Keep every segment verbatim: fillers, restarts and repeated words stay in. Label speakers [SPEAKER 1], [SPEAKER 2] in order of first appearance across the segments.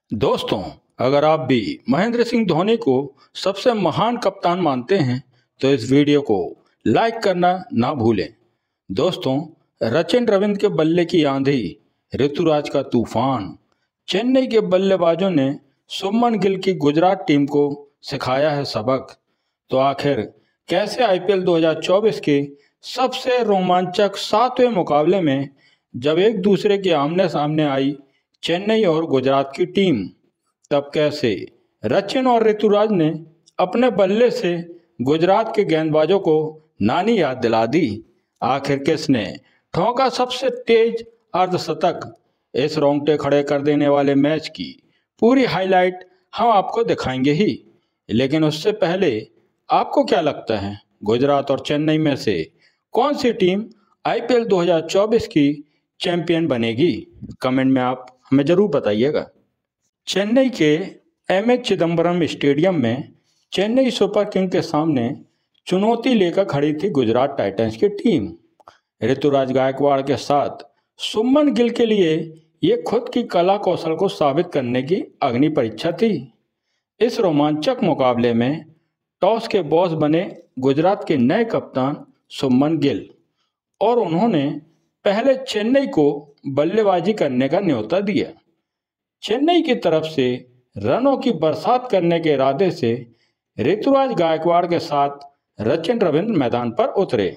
[SPEAKER 1] दोस्तों, अगर आप भी महेंद्र सिंह धोनी को सबसे महान कप्तान मानते हैं तो इस वीडियो को लाइक करना ना भूलें। दोस्तों, सचिन रविंद्र के बल्ले की आंधी, ऋतुराज का तूफान, चेन्नई के बल्लेबाजों ने शुभमन गिल की गुजरात टीम को सिखाया है सबक। तो आखिर कैसे आईपीएल दो हज़ार चौबीस के सबसे रोमांचक सातवें मुकाबले में जब एक दूसरे के आमने सामने आई चेन्नई और गुजरात की टीम, तब कैसे सचिन और ऋतुराज ने अपने बल्ले से गुजरात के गेंदबाजों को नानी याद दिला दी। आखिर किसने ठोका सबसे तेज अर्धशतक? इस रोंगटे खड़े कर देने वाले मैच की पूरी हाईलाइट हम आपको दिखाएंगे ही। लेकिन उससे पहले आपको क्या लगता है, गुजरात और चेन्नई में से कौन सी टीम आईपीएल दो हज़ार चौबीस की चैंपियन बनेगी? कमेंट में आप हमें जरूर बताइएगा। चेन्नई के एम ए चिदम्बरम स्टेडियम में चेन्नई सुपर किंग के सामने चुनौती लेकर खड़ी थी गुजरात टाइटंस की टीम। ऋतुराज गायकवाड़ के साथ शुभमन गिल के लिए ये खुद की कला कौशल को साबित करने की अग्नि परीक्षा थी। इस रोमांचक मुकाबले में टॉस के बॉस बने गुजरात के नए कप्तान शुभमन गिल, और उन्होंने पहले चेन्नई को बल्लेबाजी करने का न्योता दिया। चेन्नई की तरफ से रनों की बरसात करने के इरादे से ऋतुराज गायकवाड़ के साथ सचिन रविंद्र मैदान पर उतरे।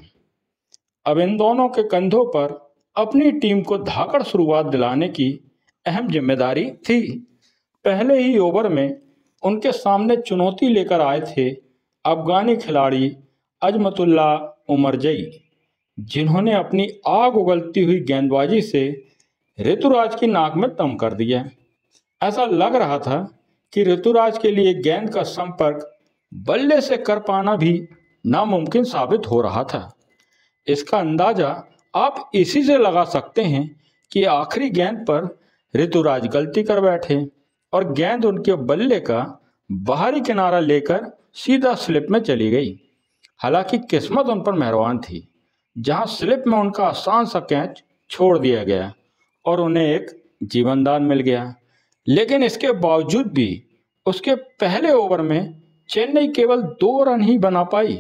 [SPEAKER 1] अब इन दोनों के कंधों पर अपनी टीम को धाकड़ शुरुआत दिलाने की अहम जिम्मेदारी थी। पहले ही ओवर में उनके सामने चुनौती लेकर आए थे अफगानी खिलाड़ी अजमतुल्ला उमरजई, जिन्होंने अपनी आग उगलती हुई गेंदबाजी से ऋतुराज की नाक में दम कर दिया। ऐसा लग रहा था कि ऋतुराज के लिए गेंद का संपर्क बल्ले से कर पाना भी नामुमकिन साबित हो रहा था। इसका अंदाजा आप इसी से लगा सकते हैं कि आखिरी गेंद पर ऋतुराज गलती कर बैठे और गेंद उनके बल्ले का बाहरी किनारा लेकर सीधा स्लिप में चली गई। हालांकि किस्मत उन पर मेहरबान थी, जहां स्लिप में उनका आसान सा कैच छोड़ दिया गया और उन्हें एक जीवनदान मिल गया। लेकिन इसके बावजूद भी उसके पहले ओवर में चेन्नई केवल दो रन ही बना पाई।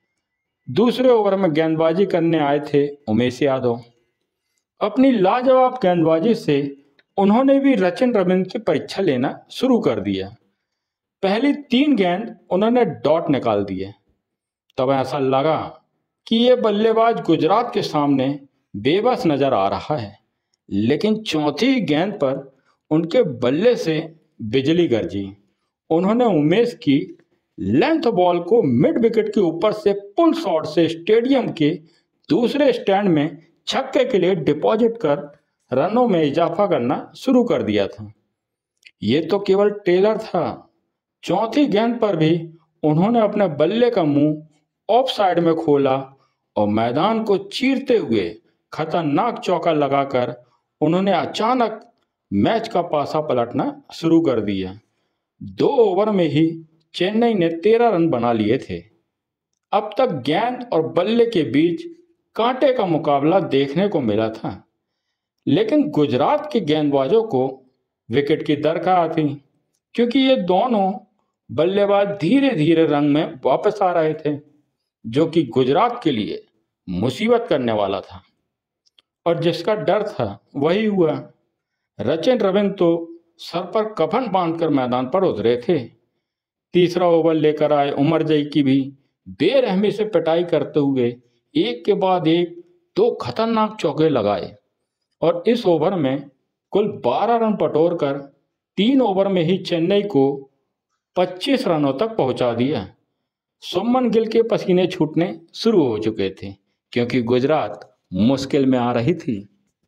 [SPEAKER 1] दूसरे ओवर में गेंदबाजी करने आए थे उमेश यादव। अपनी लाजवाब गेंदबाजी से उन्होंने भी सचिन रविंद्र की परीक्षा लेना शुरू कर दिया। पहली तीन गेंद उन्होंने डॉट निकाल दिए। तब ऐसा लगा कि ये बल्लेबाज गुजरात के सामने बेबस नजर आ रहा है। लेकिन चौथी गेंद पर उनके बल्ले से बिजली गरजी। उन्होंने उमेश की लेंथ बॉल को मिड विकेट के ऊपर से पुल शॉट से स्टेडियम के दूसरे स्टैंड में छक्के के लिए डिपॉजिट कर रनों में इजाफा करना शुरू कर दिया था। ये तो केवल टेलर था। चौथी गेंद पर भी उन्होंने अपने बल्ले का मुंह ऑफ साइड में खोला और मैदान को चीरते हुए खतरनाक चौका लगाकर उन्होंने अचानक मैच का पासा पलटना शुरू कर दिया। दो ओवर में ही चेन्नई ने तेरह रन बना लिए थे। अब तक गेंद और बल्ले के बीच कांटे का मुकाबला देखने को मिला था, लेकिन गुजरात के गेंदबाजों को विकेट की दरकार थी, क्योंकि ये दोनों बल्लेबाज धीरे धीरे रंग में वापस आ रहे थे, जो कि गुजरात के लिए मुसीबत करने वाला था। और जिसका डर था वही हुआ। सचिन रविंद्र तो सर पर कफन बांधकर मैदान पर उतरे थे। तीसरा ओवर लेकर आए उमरजई की भी बेरहमी से पिटाई करते हुए एक के बाद एक दो खतरनाक चौके लगाए और इस ओवर में कुल बारह रन बटोरकर तीन ओवर में ही चेन्नई को पच्चीस रनों तक पहुंचा दिया। शुभमन गिल के पसीने छूटने शुरू हो चुके थे, क्योंकि गुजरात मुश्किल में आ रही थी।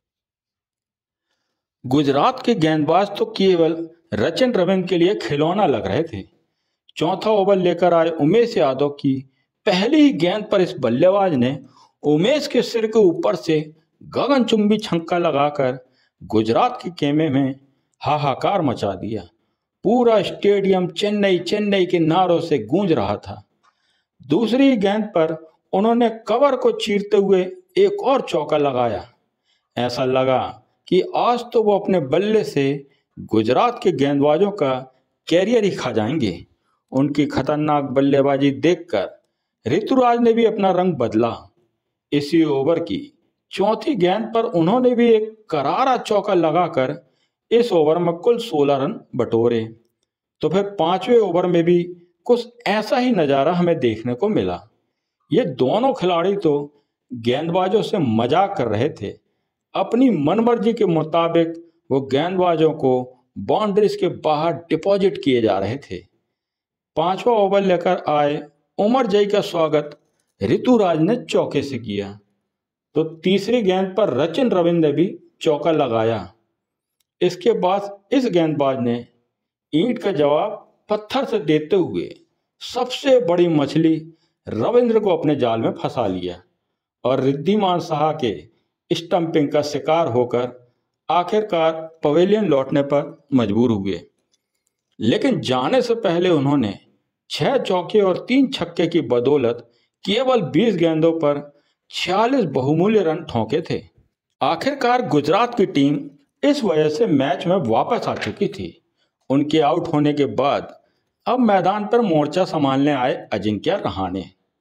[SPEAKER 1] गुजरात के गेंदबाज तो केवल सचिन रविंद्र के लिए खिलौना लग रहे थे। चौथा ओवर लेकर आए उमेश यादव की पहली ही गेंद पर इस बल्लेबाज ने उमेश के सिर के ऊपर से गगनचुंबी छक्का लगाकर गुजरात के खेमे में हाहाकार मचा दिया। पूरा स्टेडियम चेन्नई चेन्नई के नारों से गूंज रहा था। दूसरी गेंद पर उन्होंने कवर को चीरते हुए एक और चौका लगाया। ऐसा लगा कि आज तो वो अपने बल्ले से गुजरात के गेंदबाजों का कैरियर ही खा जाएंगे। उनकी खतरनाक बल्लेबाजी देखकर ऋतुराज ने भी अपना रंग बदला। इसी ओवर की चौथी गेंद पर उन्होंने भी एक करारा चौका लगाकर इस ओवर में कुल सोलह रन बटोरे। तो फिर पांचवें ओवर में भी कुछ ऐसा ही नज़ारा हमें देखने को मिला। ये दोनों खिलाड़ी तो गेंदबाजों से मजाक कर रहे थे। अपनी मनमर्जी के मुताबिक वो गेंदबाजों को बाउंड्रीज के बाहर डिपॉजिट किए जा रहे थे। पांचवा ओवर लेकर आए उमर जई का स्वागत ऋतुराज ने चौके से किया। तो तीसरी गेंद पर रचिन रविंद्र ने भी चौका लगाया। इसके बाद इस गेंदबाज ने ईंट का जवाब पत्थर से देते हुए सबसे बड़ी मछली रविंद्र को अपने जाल में फंसा लिया और रिद्धिमान साहा के स्टंपिंग का शिकार होकर आखिरकार पवेलियन लौटने पर मजबूर हुए। लेकिन जाने से पहले उन्होंने छह चौके और तीन छक्के की बदौलत केवल बीस गेंदों पर छियालीस बहुमूल्य रन ठोके थे। आखिरकार गुजरात की टीम इस वजह से मैच में वापस आ चुकी थी। उनके आउट होने के बाद अब मैदान पर मोर्चा संभालने आए अजिंक्य रहाणे।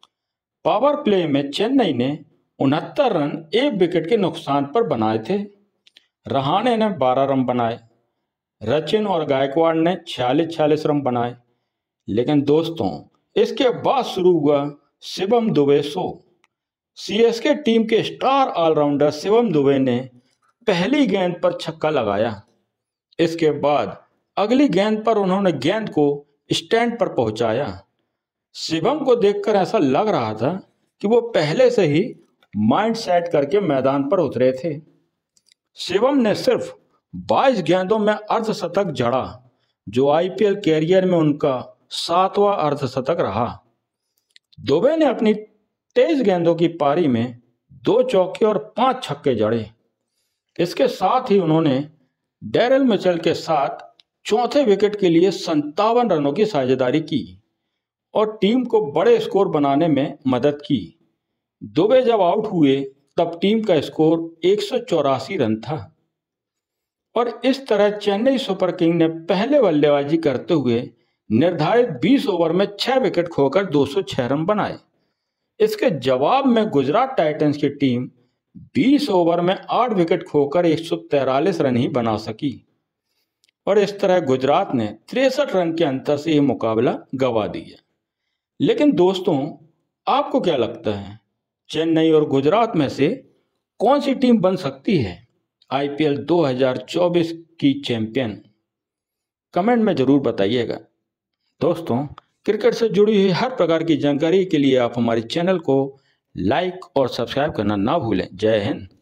[SPEAKER 1] पावर प्ले में चेन्नई ने उनहत्तर रन एक विकेट के नुकसान पर बनाए थे। रहाणे ने बारह रन बनाए। रचिन और गायकवाड़ ने छियालीस छियालीस रन बनाए। लेकिन दोस्तों, इसके बाद शुरू हुआ Shivam Dube show. CSK team के स्टार ऑलराउंडर शिवम दुबे ने पहली गेंद पर छक्का लगाया। इसके बाद अगली गेंद पर उन्होंने गेंद को स्टैंड पर पहुंचाया। शिवम को देखकर ऐसा लग रहा था कि वो पहले से ही माइंड सेट करके मैदान पर उतरे थे। शिवम ने सिर्फ बाईस गेंदों में अर्धशतक जड़ा, जो आईपीएल कैरियर में उनका सातवां अर्धशतक रहा। दुबे ने अपनी तेईस गेंदों की पारी में दो चौके और पांच छक्के जड़े। इसके साथ ही उन्होंने डेरिल मिचेल के साथ चौथे विकेट के लिए संतावन रनों की साझेदारी की और टीम को बड़े स्कोर बनाने में मदद की। दुबे जब आउट हुए तब टीम का स्कोर एक सौ चौरासी रन था और इस तरह चेन्नई सुपर किंग ने पहले बल्लेबाजी करते हुए निर्धारित बीस ओवर में छह विकेट खोकर दो सौ छह रन बनाए। इसके जवाब में गुजरात टाइटंस की टीम बीस ओवर में आठ विकेट खोकर एक सौ तैंतालीस रन ही बना सकी और इस तरह गुजरात ने तिरसठ रन के अंतर से यह मुकाबला गंवा दिया। लेकिन दोस्तों, आपको क्या लगता है, चेन्नई और गुजरात में से कौन सी टीम बन सकती है आईपीएल दो हज़ार चौबीस की चैंपियन? कमेंट में जरूर बताइएगा। दोस्तों, क्रिकेट से जुड़ी हुई हर प्रकार की जानकारी के लिए आप हमारे चैनल को लाइक और सब्सक्राइब करना ना भूलें। जय हिंद।